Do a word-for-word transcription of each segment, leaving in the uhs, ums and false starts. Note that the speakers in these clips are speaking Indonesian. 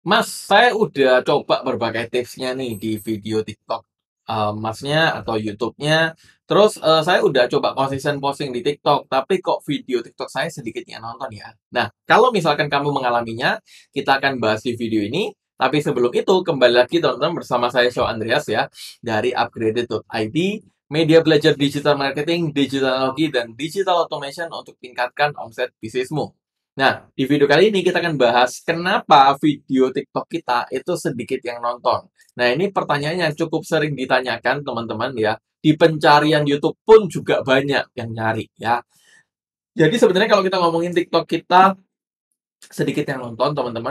Mas, saya udah coba berbagai tipsnya nih di video TikTok, eee, Masnya atau YouTube-nya. Terus, eee, saya udah coba konsisten posting di TikTok, tapi kok video TikTok saya sedikit yang nonton ya. Nah, kalau misalkan kamu mengalaminya, kita akan bahas di video ini. Tapi sebelum itu, kembali lagi teman-teman bersama saya Syau Andreas ya, dari upgraded titik i d, media belajar digital marketing, digital teknologi, dan digital automation untuk tingkatkan omset bisnismu. Nah, di video kali ini kita akan bahas kenapa video TikTok kita itu sedikit yang nonton. Nah, ini pertanyaan yang cukup sering ditanyakan teman-teman ya. Di pencarian YouTube pun juga banyak yang nyari ya. Jadi sebenarnya kalau kita ngomongin TikTok kita sedikit yang nonton teman-teman,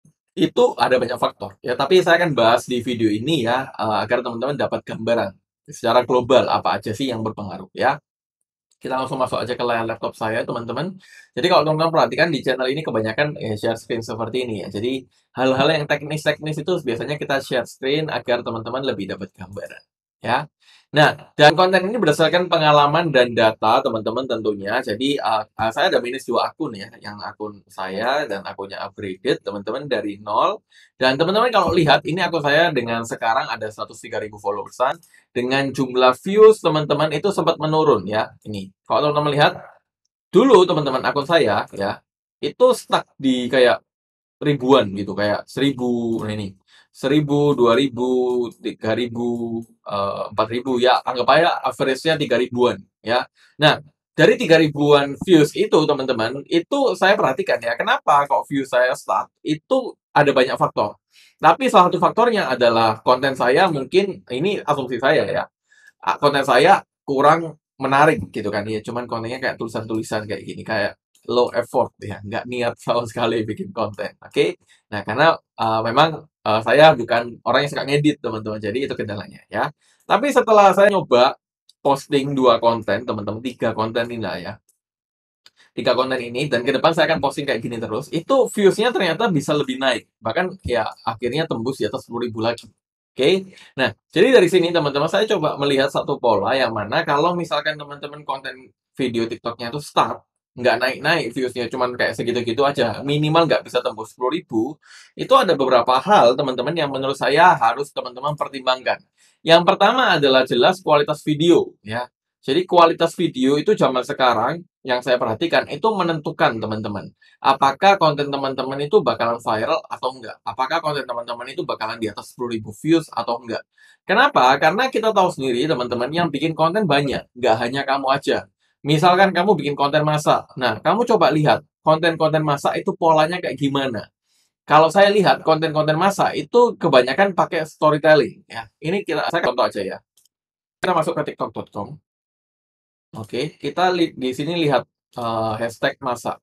itu ada banyak faktor ya. Tapi saya akan bahas di video ini ya, eh, agar teman-teman dapat gambaran secara global apa aja sih yang berpengaruh ya. Kita langsung masuk aja ke layar laptop saya, teman-teman. Jadi kalau teman-teman perhatikan di channel ini kebanyakan eh, share screen seperti ini ya. Jadi hal-hal yang teknis-teknis itu biasanya kita share screen agar teman-teman lebih dapat gambaran. Ya. Nah, dan konten ini berdasarkan pengalaman dan data teman-teman tentunya. Jadi uh, uh, saya ada minus dua akun ya, yang akun saya dan akunnya upgraded teman-teman dari nol. Dan teman-teman kalau lihat ini akun saya dengan sekarang ada seratus tiga ribu followersan dengan jumlah views teman-teman itu sempat menurun ya. Ini, kalau teman-teman lihat dulu teman-teman akun saya ya, itu stuck di kayak ribuan gitu, kayak seribu, nah ini, seribu, dua ribu, tiga ribu, eh, empat ribu ya, anggap aja average-nya tiga ribuan ya. Nah, dari tiga ribuan views itu teman-teman, itu saya perhatikan ya, kenapa kok views saya stuck? Itu ada banyak faktor. Tapi salah satu faktornya adalah konten saya mungkin, ini asumsi saya ya, ah, konten saya kurang menarik gitu kan ya, cuman kontennya kayak tulisan-tulisan kayak gini, kayak low effort ya, nggak niat sama sekali bikin konten, oke. Nah, karena uh, memang uh, saya bukan orang yang suka ngedit teman-teman, jadi itu kendalanya ya. Tapi setelah saya nyoba posting dua konten teman-teman, tiga konten ini lah ya, tiga konten ini, dan ke depan saya akan posting kayak gini terus, itu views-nya ternyata bisa lebih naik, bahkan ya akhirnya tembus di atas sepuluh ribu lagi. Oke, okay? Nah, jadi dari sini teman-teman saya coba melihat satu pola yang mana kalau misalkan teman-teman konten video TikToknya itu start, nggak naik-naik views-nya, cuman kayak segitu-gitu aja, minimal nggak bisa tembus sepuluh ribu, itu ada beberapa hal teman-teman yang menurut saya harus teman-teman pertimbangkan. Yang pertama adalah jelas kualitas video, ya. Jadi kualitas video itu zaman sekarang yang saya perhatikan itu menentukan teman-teman. Apakah konten teman-teman itu bakalan viral atau enggak? Apakah konten teman-teman itu bakalan di atas sepuluh ribu views atau enggak? Kenapa? Karena kita tahu sendiri teman-teman yang bikin konten banyak, nggak hanya kamu aja. Misalkan kamu bikin konten masak, nah kamu coba lihat konten-konten masak itu polanya kayak gimana. Kalau saya lihat konten-konten masak itu kebanyakan pakai storytelling ya. Ini kita saya contoh aja ya. Kita masuk ke tiktok titik com. Oke, kita li di sini lihat, eee, hashtag masak,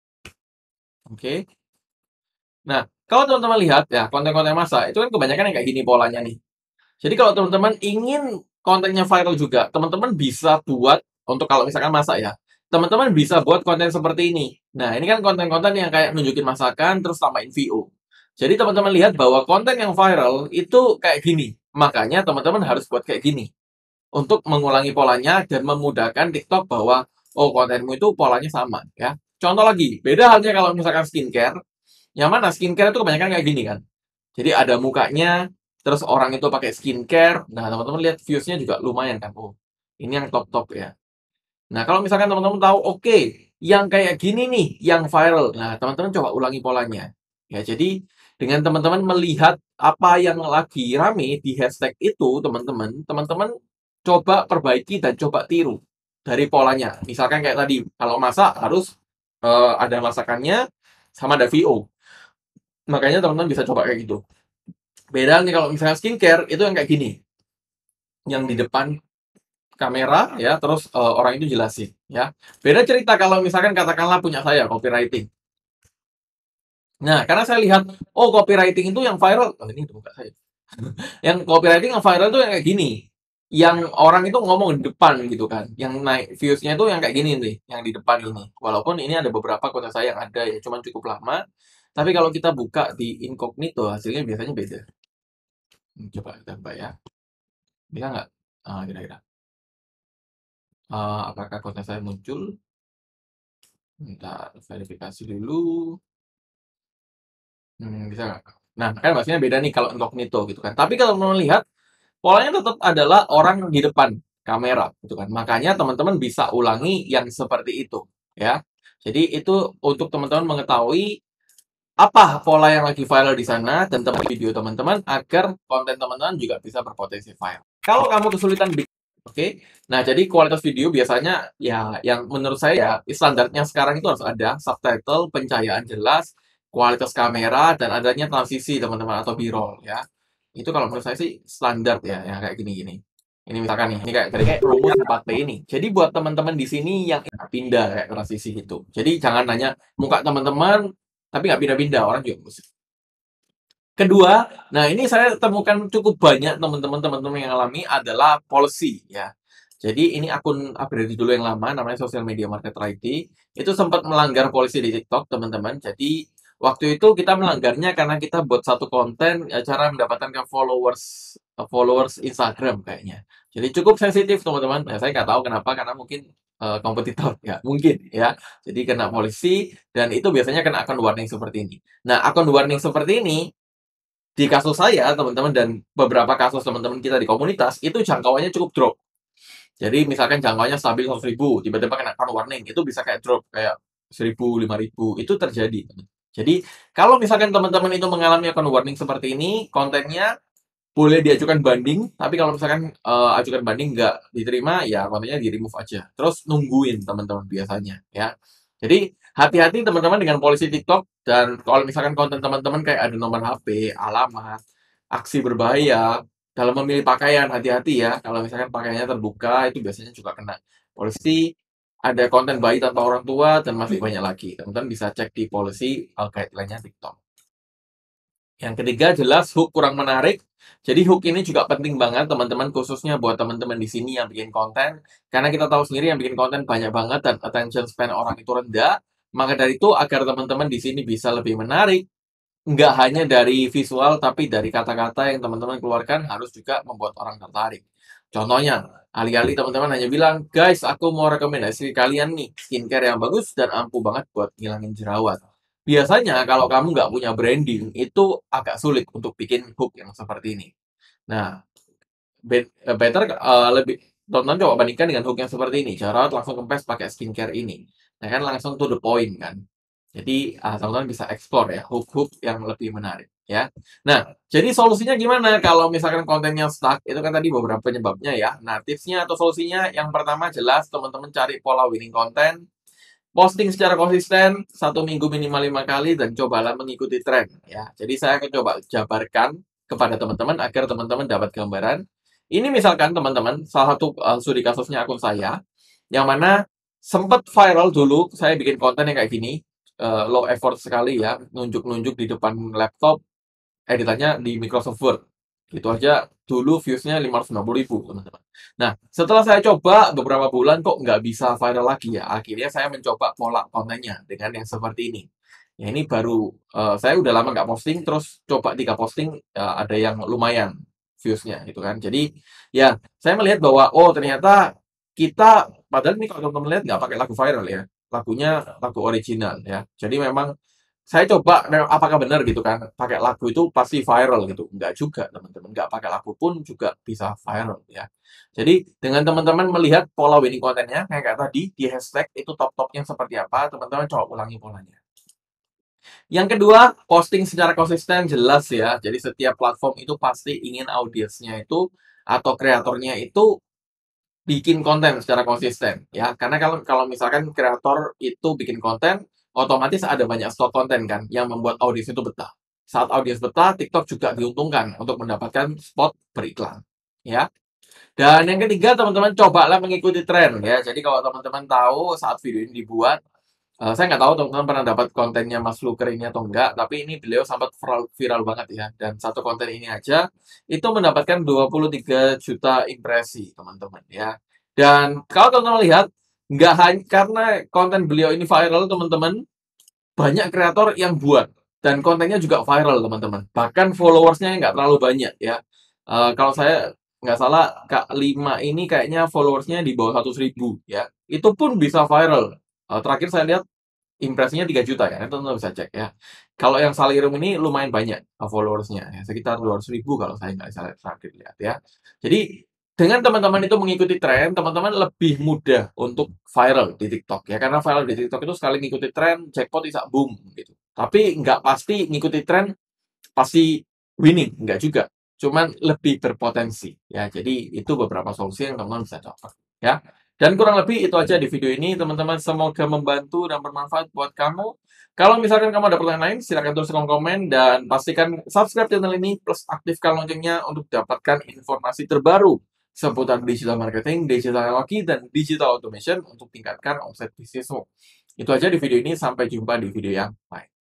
oke. Nah, kalau teman-teman lihat ya konten-konten masak, itu kan kebanyakan yang kayak gini polanya nih. Jadi kalau teman-teman ingin kontennya viral juga, teman-teman bisa buat untuk kalau misalkan masak ya, teman-teman bisa buat konten seperti ini. Nah, ini kan konten-konten yang kayak nunjukin masakan terus tambahin V O. Jadi teman-teman lihat bahwa konten yang viral itu kayak gini, makanya teman-teman harus buat kayak gini. Untuk mengulangi polanya dan memudahkan TikTok bahwa, oh kontenmu itu polanya sama ya. Contoh lagi, beda halnya kalau misalkan skincare, yang mana skincare itu kebanyakan kayak gini kan. Jadi ada mukanya, terus orang itu pakai skincare, nah teman-teman lihat views-nya juga lumayan kan. Oh, ini yang top-top ya. Nah, kalau misalkan teman-teman tahu, oke, okay, yang kayak gini nih, yang viral. Nah, teman-teman coba ulangi polanya. Ya, jadi dengan teman-teman melihat apa yang lagi rame di hashtag itu, teman-teman, teman-teman coba perbaiki dan coba tiru dari polanya. Misalkan kayak tadi, kalau masak harus eh, ada masakannya sama ada V O. Makanya teman-teman bisa coba kayak gitu. Beda nih kalau misalnya skincare itu yang kayak gini, yang di depan kamera ya, terus eh, orang itu jelasin ya. Beda cerita kalau misalkan katakanlah punya saya copywriting. Nah, karena saya lihat, oh copywriting itu yang viral, oh ini bukan saya. Yang copywriting yang viral itu yang kayak gini. Yang orang itu ngomong di depan gitu kan. Yang naik views-nya itu yang kayak gini nih, yang di depan ini. Walaupun ini ada beberapa konten saya yang ada ya, cuman cukup lama. Tapi kalau kita buka di incognito, hasilnya biasanya beda. Hmm, Coba kita buka ya. Bisa nggak? Ah, kira-kira. Ah, apakah konten saya muncul? Bentar, verifikasi dulu. Hmm, bisa nggak? Nah, kan maksudnya beda nih kalau incognito gitu kan. Tapi kalau teman-teman lihat, polanya tetap adalah orang di depan kamera gitu kan. Makanya teman-teman bisa ulangi yang seperti itu ya. Jadi itu untuk teman-teman mengetahui apa pola yang lagi viral di sana dan teman video teman-teman agar konten teman-teman juga bisa berpotensi viral. Kalau kamu kesulitan bikin, oke. Okay? Nah, jadi kualitas video biasanya ya yang menurut saya ya standarnya sekarang itu harus ada subtitle, pencahayaan jelas, kualitas kamera dan adanya transisi teman-teman atau B-roll ya. Itu kalau menurut saya sih standar ya, yang kayak gini-gini. Ini misalkan nih, ini kayak dari rumus empat P ini. Jadi buat teman-teman di sini yang pindah kayak transisi itu. Jadi jangan nanya muka teman-teman tapi nggak pindah-pindah, orang juga musik. Kedua, nah ini saya temukan cukup banyak teman-teman teman-teman yang alami adalah policy ya. Jadi ini akun upgrade dulu yang lama namanya Social Media Marketer I T itu sempat melanggar polisi di TikTok teman-teman. Jadi waktu itu kita melanggarnya karena kita buat satu konten eh, cara mendapatkan ke followers eh, followers Instagram kayaknya. Jadi cukup sensitif teman-teman. Nah, saya nggak tahu kenapa karena mungkin eh, kompetitor ya mungkin ya. Jadi kena polisi dan itu biasanya kena akun warning seperti ini. Nah akun warning seperti ini di kasus saya, teman-teman, dan beberapa kasus teman-teman kita di komunitas, itu jangkauannya cukup drop. Jadi misalkan jangkauannya stabil seratus ribu, tiba-tiba kena akun warning, itu bisa kayak drop, kayak seribu, lima ribu, itu terjadi. Jadi, kalau misalkan teman-teman itu mengalami akun warning seperti ini, kontennya boleh diajukan banding, tapi kalau misalkan uh, ajukan banding nggak diterima, ya kontennya di-remove aja. Terus nungguin teman-teman biasanya, ya. Jadi, hati-hati teman-teman dengan polisi TikTok, dan kalau misalkan konten teman-teman kayak ada nomor H P, alamat, aksi berbahaya, dalam memilih pakaian, hati-hati ya. Kalau misalkan pakaiannya terbuka, itu biasanya juga kena polisi, ada konten bayi tanpa orang tua, dan masih banyak lagi. Teman-teman bisa cek di policy uh, guideline-nya TikTok. Yang ketiga jelas hook kurang menarik. Jadi hook ini juga penting banget teman-teman khususnya buat teman-teman di sini yang bikin konten. Karena kita tahu sendiri yang bikin konten banyak banget dan attention span orang itu rendah. Maka dari itu agar teman-teman di sini bisa lebih menarik, nggak hanya dari visual tapi dari kata-kata yang teman-teman keluarkan harus juga membuat orang tertarik. Contohnya, alih-alih teman-teman hanya bilang, guys, aku mau rekomendasi kalian nih skincare yang bagus dan ampuh banget buat ngilangin jerawat. Biasanya kalau kamu nggak punya branding, itu agak sulit untuk bikin hook yang seperti ini. Nah, be- eh, better eh, lebih tonton coba bandingkan dengan hook yang seperti ini. Jerawat langsung kempes pakai skincare ini. Nah kan langsung to the point kan. Jadi ah, teman-teman bisa explore ya hook-hook yang lebih menarik ya. Nah, jadi solusinya gimana kalau misalkan kontennya stuck? Itu kan tadi beberapa penyebabnya ya. Nah, tipsnya atau solusinya yang pertama jelas teman-teman cari pola winning content. Posting secara konsisten, satu minggu minimal lima kali, dan cobalah mengikuti tren. Ya. Jadi saya akan coba jabarkan kepada teman-teman agar teman-teman dapat gambaran. Ini misalkan teman-teman, salah satu uh, studi kasusnya akun saya, yang mana sempat viral dulu, saya bikin konten yang kayak gini, uh, low effort sekali ya, nunjuk-nunjuk di depan laptop, editannya di Microsoft Word. Gitu aja, dulu views-nya lima ratus sembilan puluh ribu, teman-teman. Nah, setelah saya coba beberapa bulan kok nggak bisa viral lagi ya. Akhirnya saya mencoba pola kontennya dengan yang seperti ini. Ya ini baru, eh, saya udah lama nggak posting, terus coba tiga posting, eh, ada yang lumayan views-nya gitu kan. Jadi, ya saya melihat bahwa, oh ternyata kita, padahal ini kalau teman-teman lihat nggak pakai lagu viral ya. Lagunya lagu original ya. Jadi memang saya coba memang apakah benar gitu kan, pakai lagu itu pasti viral gitu. Enggak juga teman-teman, nggak pakai lagu pun juga bisa viral ya. Jadi dengan teman-teman melihat pola winning kontennya kayak kayak tadi di hashtag itu top-topnya seperti apa, teman-teman coba ulangi polanya. Yang kedua, posting secara konsisten jelas ya. Jadi setiap platform itu pasti ingin audiensnya itu atau kreatornya itu bikin konten secara konsisten ya. Karena kalau kalau misalkan kreator itu bikin konten, otomatis ada banyak slot konten kan yang membuat audiens itu betah. Saat audiens betah, TikTok juga diuntungkan untuk mendapatkan spot beriklan ya. Dan yang ketiga, teman-teman cobalah mengikuti tren ya. Jadi kalau teman-teman tahu saat video ini dibuat, eh, saya nggak tahu teman-teman pernah dapat kontennya Mas Luker ini atau enggak, tapi ini beliau sempat viral, viral banget ya. Dan satu konten ini aja itu mendapatkan dua puluh tiga juta impresi, teman-teman ya. Dan kalau teman-teman lihat, nggak hanya karena konten beliau ini viral, teman-teman, banyak kreator yang buat dan kontennya juga viral, teman-teman. Bahkan followersnya nggak terlalu banyak ya. Eh, kalau saya nggak salah, Kak lima ini kayaknya followersnya di bawah seratus ribu ya. Itu pun bisa viral. Eh, terakhir saya lihat impresinya tiga juta ya, teman-teman bisa cek ya. Kalau yang Salerum ini lumayan banyak uh, followers-nya ya, sekitar dua ratus ribu kalau saya nggak salah terakhir lihat ya. Jadi dengan teman-teman itu mengikuti tren, teman-teman lebih mudah untuk viral di TikTok ya, karena viral di TikTok itu sekali ngikuti tren, jackpot bisa boom gitu. Tapi nggak pasti ngikuti tren pasti winning, nggak juga. Cuman lebih berpotensi ya. Jadi itu beberapa solusi yang teman-teman bisa coba ya. Dan kurang lebih itu aja di video ini, teman-teman. Semoga membantu dan bermanfaat buat kamu. Kalau misalkan kamu ada pertanyaan lain, silahkan tulis kolom komen dan pastikan subscribe channel ini plus aktifkan loncengnya untuk dapatkan informasi terbaru seputar digital marketing, digital teknologi, dan digital automation untuk tingkatkan omset bisnismu. Itu aja di video ini, sampai jumpa di video yang lain.